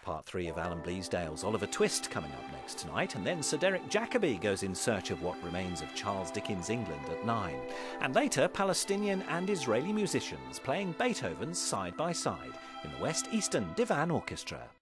Part 3 of Alan Bleasdale's Oliver Twist coming up next tonight, and then Sir Derek Jacobi goes in search of what remains of Charles Dickens' England at 9. And later, Palestinian and Israeli musicians playing Beethoven's Side by Side in the West Eastern Divan Orchestra.